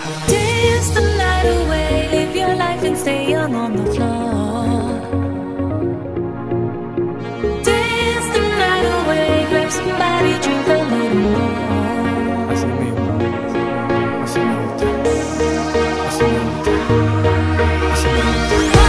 Dance the night away, live your life and stay young on the